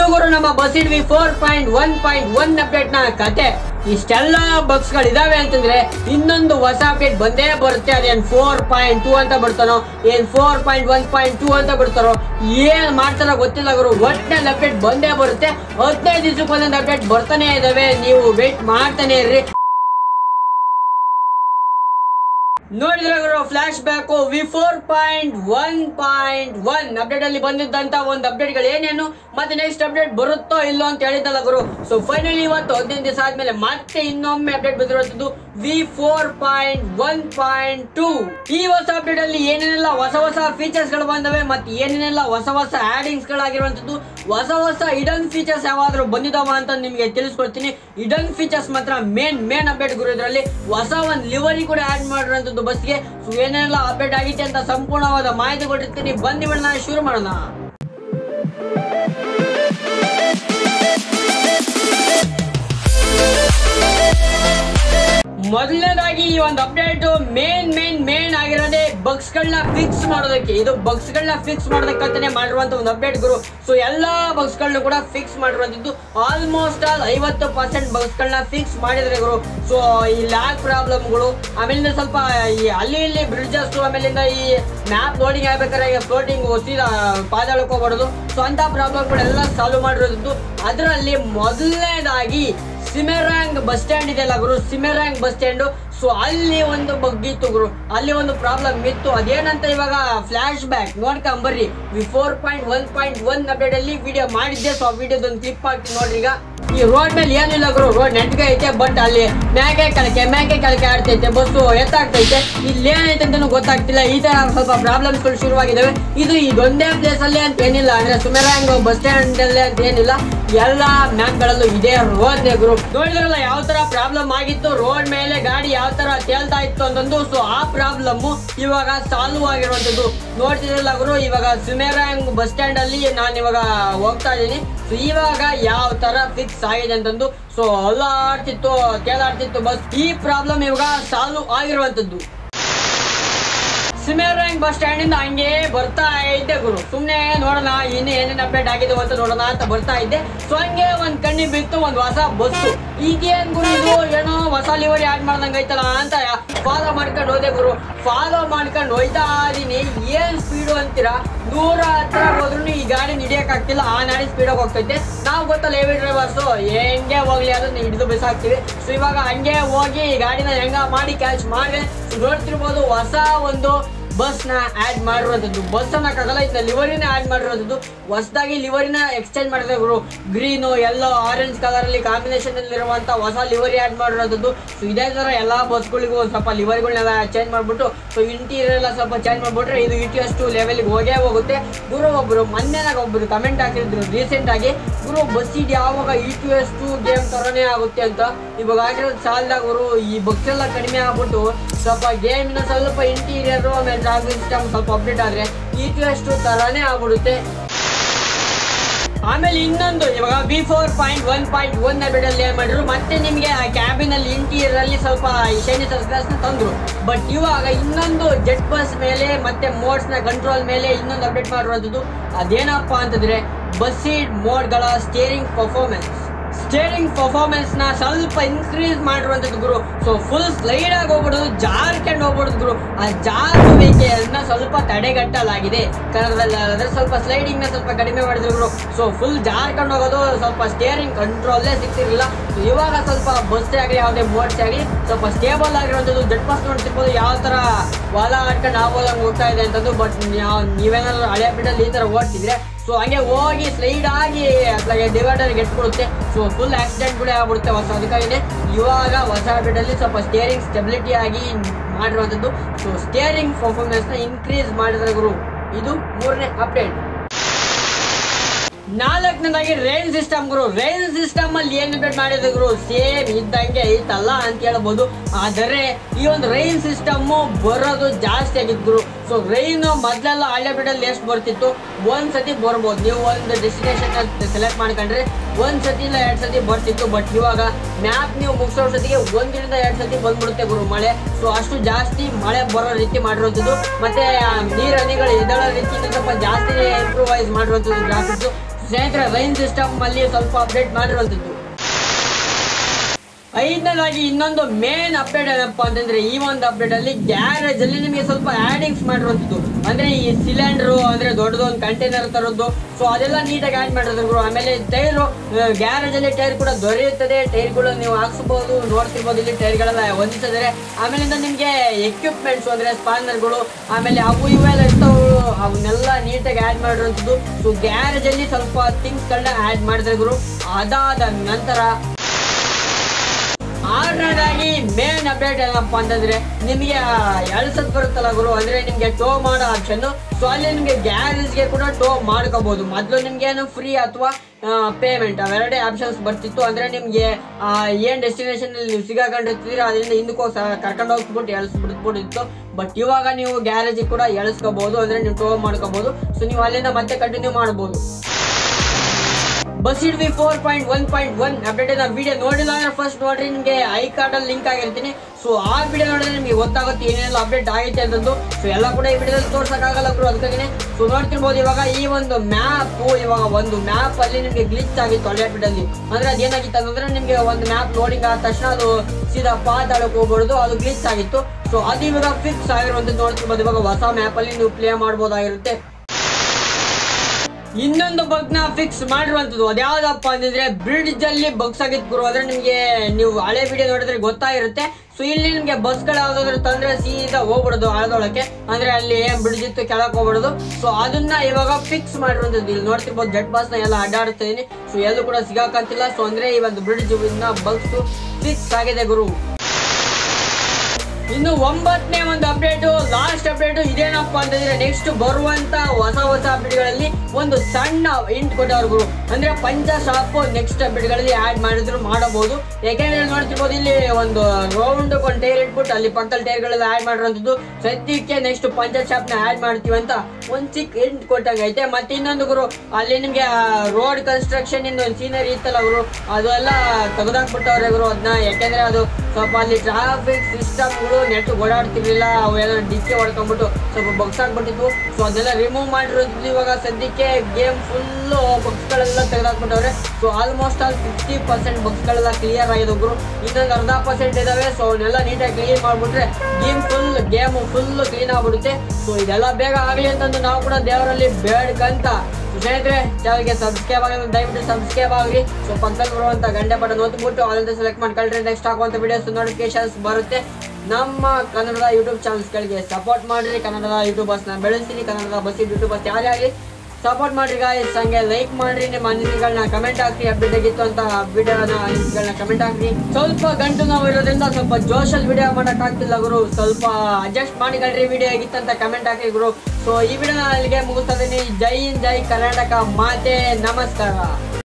ಇದು ಗುರು ನಮ್ಮ ಬಸ್ಸಿಡ್ V 4.1.1 update ನ ಕತೆ. ಇಷ್ಟೆಲ್ಲ ಬಗ್ಸ್ ಗಳಿದಾವೆ ಅಂತಂದ್ರೆ ಇನ್ನೊಂದು ಹೊಸ ಅಪ್ಡೇಟ್ ಬಂದೇ ಬರುತ್ತೆ. ಅದೇನ್ 4.2 ಅಂತ ಬರ್ತಾನೋ ಏನ್ 4.1.2 ಅಂತ ಬರ್ತಾರೋ ಏನ್ ಮಾಡ್ತಾರೋ ಗೊತ್ತಿಲ್ಲ ಗುರು. ಒಟ್ಟಿನಲ್ಲಿ ಅಪ್ಡೇಟ್ ಬಂದೇ ಬರುತ್ತೆ. 15 ದಿವಸಕ್ಕೆ ಒಂದೊಂದು ಅಪ್ಡೇಟ್ ಬರ್ತಾನೆ ಇದಾವೆ. ನೀವು ವೇಟ್ ಮಾಡ್ತಾನೆ ಇರ್ರಿ. ನೋಡಿದ್ರೆ ಗುರು ಫ್ಲಾಶ್ ಬ್ಯಾಕ್ ವಿ 4.1.1 ಅಪ್ಡೇಟ್ ಅಲ್ಲಿ ಬಂದಿದ್ದಂತ ಒಂದು ಅಪ್ಡೇಟ್ ಗಳು ಏನೇನು ಮತ್ತೆ ನೆಕ್ಸ್ಟ್ ಅಪ್ಡೇಟ್ ಬರುತ್ತೋ ಇಲ್ಲೋ ಅಂತ ಹೇಳಿದ್ದಲ್ಲ ಗುರು. ಸೊ ಫೈನಲಿ ಇವತ್ತು 15 ದಿವಸ ಆದ್ಮೇಲೆ ಮತ್ತೆ ಇನ್ನೊಮ್ಮೆ ಅಪ್ಡೇಟ್ ಬಂದಿರುವಂತದ್ದು ವಿ 4.1.2. ಈ ಹೊಸ ಅಪ್ಡೇಟ್ ಅಲ್ಲಿ ಏನೇನೆಲ್ಲ ಹೊಸ ಹೊಸ ಫೀಚರ್ಸ್ ಗಳು ಬಂದವೆ ಮತ್ತೆ ಏನೇನೆಲ್ಲ ಹೊಸ ಹೊಸ ಆಡಿಂಗ್ಸ್ ಗಳಾಗಿರುವಂತದ್ದು, ಹೊಸ ಹೊಸ ಇಡನ್ ಫೀಚರ್ಸ್ ಯಾವಾದ್ರೂ ಬಂದಿದಾವ ಅಂತ ನಿಮ್ಗೆ ತಿಳಿಸ್ಕೊಡ್ತೀನಿ. ಇಡನ್ ಫೀಚರ್ಸ್ ಮಾತ್ರ ಮೇನ್ ಅಪ್ಡೇಟ್ ಗುರು. ಇದರಲ್ಲಿ ಹೊಸ ಒಂದು ಲಿವರಿ ಕೂಡ ಆಡ್ ಮಾಡಿರುವಂತದ್ದು ಬಸ್ಗೆ. ಸೊ ಏನೆಲ್ಲ ಅಪ್ಡೇಟ್ ಆಗಿತ್ತೆ ಅಂತ ಸಂಪೂರ್ಣವಾದ ಮಾಹಿತಿ ಕೊಟ್ಟಿರ್ತೀನಿ. ಬನ್ನಿ ಬಿಡೋಣ, ಶುರು ಮಾಡೋಣ. ಮೊದಲನೇದಾಗಿ ಈ ಒಂದು ಅಪ್ಡೇಟ್ ಮೇನ್ ಆಗಿರೋದೇ ಬಗ್ಸ್ ಗಳನ್ನ ಫಿಕ್ಸ್ ಮಾಡೋದಕ್ಕೆ. ಇದು ಬಗ್ಸ್ ಗಳನ್ನ ಫಿಕ್ಸ್ ಮಾಡೋದಕ್ಕಂತಾನೆ ಮಾಡಿರುವಂತ ಒಂದು ಅಪ್ಡೇಟ್ ಗುರು. ಸೊ ಎಲ್ಲಾ ಬಗ್ಸ್ ಗಳನ್ನ ಕೂಡ ಫಿಕ್ಸ್ ಮಾಡಿರುವಂತದ್ದು. ಆಲ್ಮೋಸ್ಟ್ 50% ಬಗ್ಸ್ ಗಳನ್ನ ಫಿಕ್ಸ್ ಮಾಡಿದ್ರೆ ಗುರು. ಸೊ ಈ ಲ್ಯಾಗ್ ಪ್ರಾಬ್ಲಮ್ಗಳು, ಆಮೇಲಿಂದ ಸ್ವಲ್ಪ ಈ ಅಲ್ಲಿ ಇಲ್ಲಿ ಬ್ರಿಡ್ಜಸ್, ಆಮೇಲಿಂದ ಈ ಮ್ಯಾಪ್ ಲೋಡಿಂಗ್ ಆಗ್ಬೇಕಾದ್ರೆ ಫ್ಲೋಟಿಂಗ್ ಸೀದಾ ಪಾದಾಳಕ್ಕೆ ಹೋಗ್ಬಾರ್ದು. ಸೊ ಅಂತ ಪ್ರಾಬ್ಲಮ್ಗಳೆಲ್ಲ ಸಾಲ್ವ್ ಮಾಡಿರೋದು. ಅದರಲ್ಲಿ ಮೊದಲನೇದಾಗಿ ಸಿಮೆರಾಂಗ್ ಬಸ್ ಸ್ಟ್ಯಾಂಡ್ ಇದೆಯಲ್ಲ ಗುರು, ಸಿಮೆರಾಂಗ್ ಬಸ್ ಸ್ಟ್ಯಾಂಡ್. ಸೊ ಅಲ್ಲಿ ಒಂದು ಬಗ್ ಇತ್ತು ಗುರು, ಅಲ್ಲಿ ಒಂದು ಪ್ರಾಬ್ಲಮ್ ಇತ್ತು. ಅದೇನಂತ ಇವಾಗ ಫ್ಲಾಶ್ ಬ್ಯಾಕ್ ನೋಡ್ಕೊಂಬರ್ರಿ. ವಿ 4.1.1 ಅಪ್ಡೇಟ್ ಅಲ್ಲಿ ವಿಡಿಯೋ ಮಾಡಿದ್ದೆ. ಸೊ ಆ ವಿಡಿಯೋದೊಂದು ಕ್ಲಿಪ್ ಹಾಕ್ತೀನಿ ನೋಡ್ರಿ. ಈಗ ಈ ರೋಡ್ ಮೇಲೆ ಏನಿಲ್ಲ ಗುರು, ರೋಡ್ ನೆಟ್ಗೆ ಐತೆ, ಬಟ್ ಅಲ್ಲಿ ಮ್ಯಾಕೆ ಕೆಳಕೆ ಆಡ್ತೈತೆ, ಬಸ್ಸು ಎತ್ತಾಗ್ತೈತೆ. ಇಲ್ಲಿ ಏನೈತೆ ಅಂತ ಗೊತ್ತಾಗ್ತಿಲ್ಲ. ಈ ತರ ಸ್ವಲ್ಪ ಪ್ರಾಬ್ಲಮ್ಸ್ ಗಳು ಶುರುವಾಗಿದ್ದಾವೆ. ಇದೊಂದೇ ಪ್ಲೇಸ್ ಅಲ್ಲಿ ಅಂತ ಏನಿಲ್ಲ, ಅಂದ್ರೆ ಸುಮೆರಾಂಗ್ ಬಸ್ ಸ್ಟ್ಯಾಂಡ್ ಅಲ್ಲಿ ಅಂತ ಏನಿಲ್ಲ, ಎಲ್ಲಾ ಮ್ಯಾಪ್ ಗಳಲ್ಲೂ ಇದೇ ರೋಡ್ ಗುರು. ನೋಡಿದ್ರಲ್ಲ ಯಾವ ತರ ಪ್ರಾಬ್ಲಮ್ ಆಗಿತ್ತು, ರೋಡ್ ಮೇಲೆ ಗಾಡಿ ಯಾವ ತರ ತೇಲ್ತಾ ಇತ್ತು ಅಂತಂದು. ಸೊ ಆ ಪ್ರಾಬ್ಲಮ್ ಇವಾಗ ಸಾಲ್ವ್ ಆಗಿರುವಂತದ್ದು ನೋಡ್ತಿದ್ರಲ್ಲ ಗುರು. ಇವಾಗ ಸುಮೆರಾಂಗ್ ಬಸ್ ಸ್ಟ್ಯಾಂಡ್ ಅಲ್ಲಿ ನಾನು ಇವಾಗ ಹೋಗ್ತಾ ಇದ್ದೀನಿ. ಸೊ ಇವಾಗ ಯಾವ ತರ ಫಿಕ್ಸ್ ಆಗಿದೆ ಅಂತಂದು. ಸೊ ಅಲ್ಲಾಡ್ತಿತ್ತು, ತೇಲಾಡ್ತಿತ್ತು ಬಸ್. ಈ ಪ್ರಾಬ್ಲಮ್ ಇವಾಗ ಸಾಲ್ವ್ ಆಗಿರುವಂತದ್ದು. ಸಿಮೆರಾಂಗ್ ಬಸ್ ಸ್ಟ್ಯಾಂಡ್ ಇಂದ ಹಂಗೆ ಬರ್ತಾ ಇದ್ದೆ ಗುರು. ಸುಮ್ನೆ ನೋಡೋಣ ಇನ್ನು ಏನೇನು ಅಪ್ಡೇಟ್ ಆಗಿದೆ ಅಂತ ನೋಡೋಣ ಅಂತ ಬರ್ತಾ ಇದ್ದೆ. ಸೊ ಹಂಗೆ ಒಂದ್ ಕಣ್ಣಿ ಬಿತ್ತು ಒಂದು ಹೊಸ ಬಸ್ಸು. ಈಗೇನ್ ಗುರು ಇದು ಏನೋ ಹೊಸ ಲಿವರಿ ಆಡ್ ಮಾಡ್ದಂಗ ಐತಲ್ಲ ಅಂತ ಫಾಲೋ ಮಾಡ್ಕೊಂಡು ಹೋದೆ ಗುರು. ಫಾಲೋ ಮಾಡ್ಕೊಂಡು ಹೋಯ್ತಾ ಇದೀನಿ. ಏನ್ ಸ್ಪೀಡು ಅಂತೀರಾ, 100 ಹತ್ರ ಹೋದ್ರು ಈ ಗಾಡಿ ಹಿಡಿಯಕ್ ಆಗ್ತಿಲ್ಲ. ಆ ನಾಡಿ ಸ್ಪೀಡಾಗಿ ಹೋಗ್ತೈತೆ. ನಾವು ಗೊತ್ತಲ್ಲ ಹೆವಿ ಡ್ರೈವರ್ಸು, ಹೆಂಗೆ ಹೋಗ್ಲಿ ಅದನ್ನ ಹಿಡಿದು ಬಿಸಾಕ್ತಿವಿ. ಸೊ ಇವಾಗ ಹಂಗೆ ಹೋಗಿ ಈ ಗಾಡಿನ ಹೆಂಗ ಮಾಡಿ ಕ್ಯಾಚ್ ಮಾಡಿದೆ. ನೋಡ್ತಿರ್ಬೋದು ಹೊಸ ಒಂದು ಬಸ್ ನ ಆಡ್ ಮಾಡಿರುವಂತದ್ದು. ಬಸ್ ಅನ್ನಕ್ಕಾಗಲ್ಲ, ಇದನ್ನ ಲಿವರಿನ ಆಡ್ ಮಾಡಿರುವಂತದ್ದು. ಹೊಸದಾಗಿ ಲಿವರಿನ ಎಕ್ಸ್ಚೇಂಜ್ ಮಾಡಿದ್ರೆ ಗುರು. ಗ್ರೀನು, ಯೆಲ್ಲೋ, ಆರೆಂಜ್ ಕಲರ್ ಅಲ್ಲಿ ಕಾಂಬಿನೇಷನ್ ಅಲ್ಲಿ ಇರುವಂತ ಹೊಸ ಲಿವರಿ ಆಡ್ ಮಾಡಿರುವಂತದ್ದು. ಸೊ ಇದೇ ತರ ಎಲ್ಲಾ ಬಸ್ಗಳಿಗೂ ಸ್ವಲ್ಪ ಲಿವರಿಗಳನ್ನೆಲ್ಲ ಚೇಂಜ್ ಮಾಡ್ಬಿಟ್ಟು, ಸೊ ಇಂಟೀರಿಯರ್ ಎಲ್ಲ ಸ್ವಲ್ಪ ಚೇಂಜ್ ಮಾಡ್ಬಿಟ್ರೆ ಇದು ETS2 ಲೆವೆಲ್ಗೆ ಹೋಗುತ್ತೆ ಗುರು. ಒಬ್ರು ಮೊನ್ನೆನಾಗ ಒಬ್ರು ಕಮೆಂಟ್ ಹಾಕಿದ್ರು ರೀಸೆಂಟ್ ಆಗಿ, ಗುರು ಬಸ್ ಇಡ್ ಯಾವಾಗ ETS2 ಗೇಮ್ ತರನೇ ಆಗುತ್ತೆ ಅಂತ. ಇವಾಗ ಆಗಿರೋದು ಸಾಲದಾಗ ಗುರು. ಈ ಬಸ್ ಎಲ್ಲ ಕಡಿಮೆ ಆಗ್ಬಿಟ್ಟು ಸ್ವಲ್ಪ ಗೇಮಿನ ಸ್ವಲ್ಪ ಇಂಟೀರಿಯರ್ ಆಮೇಲೆ ಟ್ರಾಫಿಕ್ ಸಿಸ್ಟಮ್ ಸ್ವಲ್ಪ ಅಪ್ಡೇಟ್ ಆದ್ರೆ ETS2 ತರಾನೇ ಆಗ್ಬಿಡುತ್ತೆ. ಆಮೇಲೆ ಇನ್ನೊಂದು ಇವಾಗ ವಿ 4.1.1 ಅಪ್ಡೇಟ್ ಅಲ್ಲಿ ಏನ್ ಮಾಡಿದ್ರು, ಮತ್ತೆ ನಿಮ್ಗೆ ಆ ಕ್ಯಾಬಿನ್ ಅಲ್ಲಿ ಇಂಟೀರಿಯರ್ ಅಲ್ಲಿ ಸ್ವಲ್ಪ ಶೈನಿ ಸರ್ಕ್ಯೂಟ್ಸ್ ತಂದ್ರು. ಬಟ್ ಇವಾಗ ಇನ್ನೊಂದು ಜೆಟ್ ಬಸ್ ಮೇಲೆ ಮತ್ತೆ ಮೋಡ್ಸ್ ನ ಕಂಟ್ರೋಲ್ ಮೇಲೆ ಇನ್ನೊಂದು ಅಪ್ಡೇಟ್ ಮಾಡಿರುವಂತದ್ದು. ಅದೇನಪ್ಪಾ ಅಂತಂದ್ರೆ ಬಸ್ಸಿಡ್ ಮೋಡ್ ಗಳ ಸ್ಟೇರಿಂಗ್ ಪರ್ಫಾರ್ಮೆನ್ಸ್ ನ ಸ್ವಲ್ಪ ಇನ್ಕ್ರೀಸ್ ಮಾಡಿರುವಂತದ್ದು ಗುರು. ಸೊ ಫುಲ್ ಸ್ಲೈಡ್ ಆಗಿ ಹೋಗ್ಬಿಡೋದು, ಜಾರ್ಕೊಂಡು ಹೋಗ್ಬಿಡೋದು ಗುರು. ಆ ಜಾರುವಿಕೆಯನ್ನ ಸ್ವಲ್ಪ ತಡೆಗಟ್ಟಲಾಗಿದೆ. ಕನ್ನಡದಲ್ಲಿ ಅದ್ರ ಸ್ವಲ್ಪ ಸ್ಲೈಡಿಂಗ್ ನ ಸ್ವಲ್ಪ ಕಡಿಮೆ ಮಾಡಿದ್ರು ಗುರು. ಸೊ ಫುಲ್ ಜಾರ್ಕೊಂಡು ಹೋಗೋದು, ಸ್ವಲ್ಪ ಸ್ಟೇರಿಂಗ್ ಕಂಟ್ರೋಲ್ಲೇ ಸಿಗ್ತಿರ್ಲಿಲ್ಲ. ಸೊ ಇವಾಗ ಸ್ವಲ್ಪ ಬಸ್ ಆಗಲಿ ಯಾವುದೇ ಮೋಡ್ಸ್ ಆಗಲಿ ಸ್ವಲ್ಪ ಸ್ಟೇಬಲ್ ಆಗಿರುವಂತದ್ದು. ಜೆಟ್ ಬಸ್ ನೋಡ್ತಿರ್ಬೋದು ಯಾವ ತರ ವಾಲ ಆಡ್ಕೊಂಡು ಆಗೋದಂಗೆ ಹೋಗ್ತಾ ಇದೆ ಅಂತದ್ದು. ಬಟ್ ನೀವೇನಾದ್ರು ಹಳೆ ಅಪ್ಡೇಟಲ್ಲಿ ಈ ತರ ಓಡ್ತಿದ್ರೆ ಸೊ ಹಂಗೆ ಹೋಗಿ ಸ್ಲೈಡ್ ಆಗಿ ಡಿವೈಡರ್ ಗೆಟ್ಬಿಡುತ್ತೆ. ಸೊ ಫುಲ್ ಆಕ್ಸಿಡೆಂಟ್ ಕೂಡ ಆಗ್ಬಿಡುತ್ತೆ. ಅದಕ್ಕಾಗಿದೆ ಇವಾಗ ಹೊಸ ಅಪ್ಡೇಟ್ ಅಲ್ಲಿ ಸ್ವಲ್ಪ ಸ್ಟೇರಿಂಗ್ ಸ್ಟೆಬಿಲಿಟಿ ಆಗಿ ಮಾಡಿರುವಂತದ್ದು. ಸೊ ಸ್ಟೇರಿಂಗ್ ಪರ್ಫಾರ್ಮೆನ್ಸ್ ನ ಇನ್ಕ್ರೀಸ್ ಮಾಡಿದ್ರೆ ಗುರು. ಇದು 3ನೇ ಅಪ್ಡೇಟ್. 4ನೇದಾಗಿ ರೈನ್ ಸಿಸ್ಟಮ್ ಗುರು. ರೈನ್ ಸಿಸ್ಟಮ್ ಅಲ್ಲಿ ಏನ್ ಅಪ್ಡೇಟ್ ಮಾಡಿದ್ರು ಗುರು, ಸೇಮ್ ಇದ್ದಂಗೆ ಐತಲ್ಲ ಅಂತ ಹೇಳ್ಬೋದು. ಆದರೆ ಈ ಒಂದು ರೈನ್ ಸಿಸ್ಟಮ್ ಬರೋದು ಜಾಸ್ತಿ ಆಗಿತ್ತು ಗುರು. ಸೊ ಸೊ ರೈನ್ ಮೊದಲೆಲ್ಲ ಹಳೆ ಅಪ್ಡೇಟಲ್ಲಿ ಎಷ್ಟು ಬರ್ತಿತ್ತು, ಒಂದ್ಸತಿ ಬರ್ಬೋದು. ನೀವು ಒಂದು ಡೆಸ್ಟಿನೇಷನ್ ಸೆಲೆಕ್ಟ್ ಮಾಡ್ಕೊಂಡ್ರೆ ಒಂದ್ಸತಿ ಇಲ್ಲ 2 ಸತಿ ಬರ್ತಿತ್ತು. ಬಟ್ ಇವಾಗ ಮ್ಯಾಪ್ ನೀವು ಮುಗಿಸೋಷ್ಟೊತ್ತಿಗೆ 1 ರಿಂದ 2 ಸತಿ ಬಂದ್ಬಿಡುತ್ತೆ ಗುರು ಮಳೆ. ಸೊ ಅಷ್ಟು ಜಾಸ್ತಿ ಮಳೆ ಬರೋ ರೀತಿ ಮಾಡಿರುವಂಥದ್ದು. ಮತ್ತೆ ನೀರು ಹನಿಗಳು ಎದ್ದೇಳೋ ರೀತಿ ಸ್ವಲ್ಪ ಜಾಸ್ತಿ ಇಂಪ್ರೂವೈಸ್ ಮಾಡಿರುವಂಥದ್ದು ಗ್ರಾಫಿಕ್ಸ್. ಸ್ನೇಹಿತರೆ ರೈನ್ ಸಿಸ್ಟಮ್ ಅಲ್ಲಿ ಸ್ವಲ್ಪ ಅಪ್ಡೇಟ್ ಮಾಡಿರುವಂಥದ್ದು. 5ನೇದಾಗಿ ಇನ್ನೊಂದು ಮೇನ್ ಅಪ್ಡೇಟ್ ಏನಪ್ಪಾ ಅಂತಂದ್ರೆ, ಈ ಒಂದು ಅಪ್ಡೇಟ್ ಅಲ್ಲಿ ಗ್ಯಾರೇಜ್ ಅಲ್ಲಿ ನಿಮಗೆ ಸ್ವಲ್ಪ ಆಡಿಂಗ್ಸ್ ಮಾಡಿರುವಂಥದ್ದು. ಅಂದ್ರೆ ಈ ಸಿಲಿಂಡರ್ ಅಂದ್ರೆ ದೊಡ್ಡದೊಂದು ಕಂಟೈನರ್ ತರದ್ದು, ಸೊ ಅದೆಲ್ಲ ನೀಟಾಗಿ ಆಡ್ ಮಾಡಿದ್ರು. ಆಮೇಲೆ ಟೈರು, ಗ್ಯಾರೇಜ್ ಅಲ್ಲಿ ಟೈರ್ ಕೂಡ ದೊರೆಯುತ್ತದೆ. ಟೈರ್ಗಳು ನೀವು ಹಾಕ್ಸ್ಬೋದು, ನೋಡ್ತಿರ್ಬೋದು ಇಲ್ಲಿ ಟೈರ್ಗಳೆಲ್ಲ ಹೊಂದಿಸಿದರೆ. ಆಮೇಲಿಂದ ನಿಮ್ಗೆ ಎಕ್ವಿಪ್ಮೆಂಟ್ಸ್ ಅಂದ್ರೆ ಸ್ಪಾನರ್ಗಳು, ಆಮೇಲೆ ಅವು ಇವೆಲ್ಲ ಇರ್ತಾವು, ಅವನ್ನೆಲ್ಲ ನೀಟಾಗಿ ಆಡ್ ಮಾಡಿರುವಂಥದ್ದು. ಸೊ ಗ್ಯಾರೇಜ್ ಅಲ್ಲಿ ಸ್ವಲ್ಪ ಥಿಂಗ್ಸ್ ಗಳನ್ನ ಆಡ್ ಮಾಡಿದ್ರೆ ಗುರು. ಅದಾದ ನಂತರ 6ನೇದಾಗಿ ಮೇನ್ ಅಪ್ಡೇಟ್ ಏನಪ್ಪಾ ಅಂತಂದ್ರೆ, ನಿಮಗೆ ಎಳ್ಸದ್ ಬರುತ್ತಲ್ಲ ಗುರು, ಅಂದ್ರೆ ನಿಮ್ಗೆ ಟೋ ಮಾಡೋ ಆಪ್ಷನ್. ಸೊ ಅಲ್ಲಿ ನಿಮ್ಗೆ ಗ್ಯಾರೇಜ್ಗೆ ಕೂಡ ಟೋ ಮಾಡ್ಕೋಬಹುದು. ಮೊದಲು ನಿಮ್ಗೆ ಏನು ಫ್ರೀ ಅಥವಾ ಪೇಮೆಂಟ್ ಅವೆರಡೇ ಆಪ್ಷನ್ಸ್ ಬರ್ತಿತ್ತು. ಅಂದ್ರೆ ನಿಮ್ಗೆ ಏನ್ ಡೆಸ್ಟಿನೇಷನ್ ನೀವು ಸಿಗಾಕೊಂಡಿರ್ತೀರ ಅದರಿಂದ ಹಿಂದಕ್ಕೆ ಕರ್ಕೊಂಡು ಹೋಗ್ಬಿಟ್ಟು ಎಳ್ಸ್ಬಿಡ್ಬಿಟ್ಟಿತ್ತು. ಬಟ್ ಇವಾಗ ನೀವು ಗ್ಯಾರೇಜ್ ಕೂಡ ಎಳ್ಸ್ಕೋಬಹುದು, ಅಂದ್ರೆ ನೀವು ಟೋ ಮಾಡ್ಕೋಬಹುದು. ಸೊ ನೀವು ಅಲ್ಲಿಂದ ಮತ್ತೆ ಕಂಟಿನ್ಯೂ ಮಾಡಬಹುದು. ಬಸ್ ಇಡ್ವಿ 4.1.1 ಅಪ್ಡೇಟ್ ವಿಡಿಯೋ ನೋಡಿಲ್ಲ ಅಂದ್ರೆ ಫಸ್ಟ್ ನೋಡ್ರಿ, ನಿಮಗೆ ಐ ಕಾರ್ಡ್ ಅಲ್ಲಿ ಲಿಂಕ್ ಆಗಿರ್ತೀನಿ. ಸೊ ಆ ವಿಡಿಯೋ ನೋಡಿದ್ರೆ ನಿಮಗೆ ಗೊತ್ತಾಗುತ್ತೆ ಏನೇನೆಲ್ಲ ಅಪ್ಡೇಟ್ ಆಗೈತೆ ಅಂತಂದು. ಸೊ ಎಲ್ಲ ಕೂಡ ಈ ವಿಡಿಯೋದಲ್ಲಿ ತೋರ್ಸಕ್ಕಾಗಲ್ಲ ಬ್ರೋ, ಅದಕ್ಕಾಗಿ ಸೊ ನೋಡ್ತಿರ್ಬೋದು. ಇವಾಗ ಈ ಒಂದು ಮ್ಯಾಪ್, ಇವಾಗ ಒಂದು ಮ್ಯಾಪ್ ಅಲ್ಲಿ ನಿಮಗೆ ಗ್ಲಿಚ್ ಆಗಿತ್ತು ಹಳೆ ಅಪ್ಡೇಟ್ ಅಲ್ಲಿ. ಅಂದ್ರೆ ಅದೇನಾಗಿತ್ತು ಅಂತಂದ್ರೆ, ನಿಮಗೆ ಒಂದು ಮ್ಯಾಪ್ ಲೋಡಿಂಗ್ ಆದ ತಕ್ಷಣ ಅದು ಸೀದಾ ಪಾತಾಳಕ್ಕೆ ಹೋಗ್ಬಾರ್ದು, ಅದು ಗ್ಲಿಚ್ ಆಗಿತ್ತು. ಸೊ ಅದು ಇವಾಗ ಫಿಕ್ಸ್ ಆಗಿರುವಂತದ್ದು ನೋಡ್ತಿರ್ಬೋದು. ಇವಾಗ ಹೊಸ ಮ್ಯಾಪ್ ಅಲ್ಲಿ ನೀವು ಪ್ಲೇ ಮಾಡ್ಬೋದಾಗಿರುತ್ತೆ. ಇನ್ನೊಂದು ಬಗ್ ನ ಫಿಕ್ಸ್ ಮಾಡಿರುವಂತದ್ದು ಅದ್ಯಾವ್ದಪ್ಪ ಅಂತಂದ್ರೆ, ಬ್ರಿಡ್ಜ್ ಅಲ್ಲಿ ಬಗ್ಸ್ ಆಗಿತ್ತು ಗುರು. ಅಂದ್ರೆ ನಿಮ್ಗೆ ನೀವು ಹಳೆ ವಿಡಿಯೋ ನೋಡಿದ್ರೆ ಗೊತ್ತಾಗಿರುತ್ತೆ. ಸೊ ಇಲ್ಲಿ ನಿಮ್ಗೆ ಬಸ್ ಗಳು ಯಾವ್ದಾದ್ರು ತಂದ್ರೆ ಸೀದಾ ಹೋಗ್ಬಿಡೋದು ಆಳದೊಳಕ್ಕೆ, ಅಂದ್ರೆ ಅಲ್ಲಿ ಏನ್ ಬ್ರಿಡ್ಜ್ ಇತ್ತು ಕೆಳಕ್ ಹೋಗ್ಬಿಡೋದು. ಸೊ ಅದನ್ನ ಇವಾಗ ಫಿಕ್ಸ್ ಮಾಡಿರುವಂತದ್ದು. ಇಲ್ಲಿ ನೋಡ್ತಿರ್ಬೋದು ಜೆಟ್ ಬಾಸ್ ನ ಎಲ್ಲ ಅಡ್ಡಾಡ್ತಾ ಇದೀನಿ. ಸೊ ಎಲ್ಲೂ ಕೂಡ ಸಿಗಾಕಂತಿಲ್ಲ. ಸೊ ಅಂದ್ರೆ ಈ ಒಂದು ಬ್ರಿಡ್ಜ್ ಬಗ್ಸ್ ಫಿಕ್ಸ್ ಆಗಿದೆ ಗುರು. ಇನ್ನು 9ನೇ ಒಂದು ಅಪ್ಡೇಟ್, ಲಾಸ್ಟ್ ಅಪ್ಡೇಟ್ ಇದೇನಪ್ಪ ಅಂತಂದ್ರೆ, ನೆಕ್ಸ್ಟ್ ಬರುವಂತ ಹೊಸ ಅಪ್ಡೇಟ್ಗಳಲ್ಲಿ ಒಂದು ಸಣ್ಣ ಹಿಂಟ್ ಕೊಟ್ಟವ್ರು ಗುರು. ಅಂದ್ರೆ ಪಂಚ ಶಾಪ್ ನೆಕ್ಸ್ಟ್ ಅಪ್ಡೇಟ್ಗಳಲ್ಲಿ ಆಡ್ ಮಾಡಿದ್ರು ಮಾಡಬಹುದು. ಯಾಕೆಂದ್ರೆ ನೋಡ್ತಿರ್ಬೋದು ಇಲ್ಲಿ ಒಂದು ರೌಂಡ್ ಒಂದು ಟೈರ್ ಇಟ್ಬಿಟ್ಟು ಅಲ್ಲಿ ಪಕ್ಕದಲ್ಲಿ ಟೈರ್ಗಳೆಲ್ಲ ಆಡ್ ಮಾಡಿರುವಂತದ್ದು. ಸದ್ಯಕ್ಕೆ ನೆಕ್ಸ್ಟ್ ಪಂಚ ಶಾಪ್ ನ ಆಡ್ ಮಾಡ್ತೀವಿ ಅಂತ ಒಂದ್ ಚಿಕ್ಕ ಹಿಂಟ್ ಕೊಟ್ಟಂಗೈತೆ. ಮತ್ತೆ ಇನ್ನೊಂದು ಗುರು, ಅಲ್ಲಿ ನಿಮ್ಗೆ ರೋಡ್ ಕನ್ಸ್ಟ್ರಕ್ಷನ್ ಇಂದ ಒಂದು ಸೀನರಿ ಇತ್ತಲ್ಲ ಗುರು, ಅದೆಲ್ಲ ತೆಗೆದಾಕ್ಬಿಟ್ಟವ್ರೆ ಗುರು ಅದನ್ನ. ಯಾಕೆಂದ್ರೆ ಅದು ಸ್ವಲ್ಪ ಅಲ್ಲಿ ಟ್ರಾಫಿಕ್ ಸಿಸ್ಟಮ್ಗಳು ನೆಟ್ ಓಡಾಡ್ತಿರ್ಲಿಲ್ಲ, ಅವೆಲ್ಲ ಡಿಕ್ಕಿ ಹೊಡ್ಕೊಂಡ್ಬಿಟ್ಟು ಸ್ವಲ್ಪ ಬಗ್ಸ್ ಆಗ್ಬಿಟ್ಟಿದ್ವು. ಸೊ ಅದೆಲ್ಲ ರಿಮೂವ್ ಮಾಡಿರೋದು. ಇವಾಗ ಸದ್ಯಕ್ಕೆ ಗೇಮ್ ಫುಲ್ಲು ಬಗ್ಸ್ಗಳೆಲ್ಲ ತೆಗೆದಾಕ್ಬಿಟ್ಟವ್ರೆ. ಸೊ ಆಲ್ಮೋಸ್ಟ್ ಆಲ್ 50% ಬಗ್ಸ್ಗಳೆಲ್ಲ ಕ್ಲಿಯರ್ ಆಗಿದೆ ಗುರು. ಇನ್ನೊಂದು 10% ಇದಾವೆ. ಸೊ ಅವನ್ನೆಲ್ಲ ನೀಟಾಗಿ ಕ್ಲೀನ್ ಮಾಡ್ಬಿಟ್ರೆ ಗೇಮ್ ಫುಲ್ ಕ್ಲೀನ್ ಆಗ್ಬಿಡುತ್ತೆ. ಸೊ ಇದೆಲ್ಲ ಬೇಗ ಆಗ್ಲಿ ಅಂತಂದು ನಾವು ಕೂಡ ದೇವರಲ್ಲಿ ಬೇಡ್ಕಂತ ಸ್ನೇಹಿತರೆ, ಚಾನಲ್ಗೆ ಸಬ್ಸ್ಕ್ರೈಬ್ ಆಗಿದ್ರೆ ದಯವಿಟ್ಟು ಸಬ್ಸ್ಕ್ರೈಬ್ ಆಗ್ರಿ. ಸೊ ಪಕ್ಕದಲ್ಲಿ ಬರುವಂತ ಗಂಟೆ ಬಟನ್ ಒತ್ಬಿಟ್ಟು ಅದನ್ನ ಸೆಲೆಕ್ಟ್ ಮಾಡ್ಕೊಳ್ರಿ. ನೆಕ್ಸ್ಟ್ ಹಾಕುವಂತ ವಿಡಿಯೋಸ್ ನೋಟಿಫಿಕೇಶನ್ಸ್ ಬರುತ್ತೆ. ನಮ್ಮ ಕನ್ನಡದ ಯೂಟ್ಯೂಬ್ ಚಾನಲ್ಸ್ಗಳಿಗೆ ಸಪೋರ್ಟ್ ಮಾಡ್ರಿ. ಕನ್ನಡದ ಯೂಟ್ಯೂಬರ್ಸ್ನ ಬೆಳೆಸ್ತೀನಿ. ಕನ್ನಡದ ಬಸ್ ಯೂಟ್ಯೂಬರ್ಸ್ ಯಾರೇ ಆಗಲಿ ಸಪೋರ್ಟ್ ಮಾಡ್ರಿ ಗಾಯ್ಸ್. ಹಂಗೆ ಲೈಕ್ ಮಾಡ್ರಿ, ನಿಮ್ಮ ಅನಿಸಿಕೆಗಳನ್ನ ಕಮೆಂಟ್ ಹಾಕ್ರಿ. ಅಪ್ಡೇಟ್ ಆಗಿತ್ತು ಅಂತ ವಿಡಿಯೋನ ಅನಿಸಿಕೆಗಳನ್ನ ಕಮೆಂಟ್ ಹಾಕ್ರಿ. ಸ್ವಲ್ಪ ಗಂಟು ನೋವು ಇರೋದ್ರಿಂದ ಸ್ವಲ್ಪ ಜೋಶಲ್ಲಿ ವಿಡಿಯೋ ಮಾಡಕ್ ಆಗ್ತಿಲ್ಲ ಗುರು, ಸ್ವಲ್ಪ ಅಡ್ಜಸ್ಟ್ ಮಾಡಿಕೊಳ್ರಿ. ವಿಡಿಯೋ ಆಗಿತ್ತು ಅಂತ ಕಮೆಂಟ್ ಹಾಕಿ ಗುರು. ಸೊ ಈ ವಿಡಿಯೋನ ಅಲ್ಲಿಗೆ ಮುಗಿಸ್ತಾ ಇದೀನಿ. ಜೈ ಹಿಂದ್, ಜೈ ಕರ್ನಾಟಕ ಮಾತೆ, ನಮಸ್ಕಾರ.